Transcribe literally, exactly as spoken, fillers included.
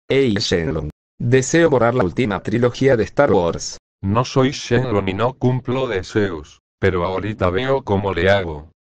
Hey Shenlong. Deseo borrar la última trilogía de Star Wars. No soy Shenlong y no cumplo deseos, pero ahorita veo cómo le hago.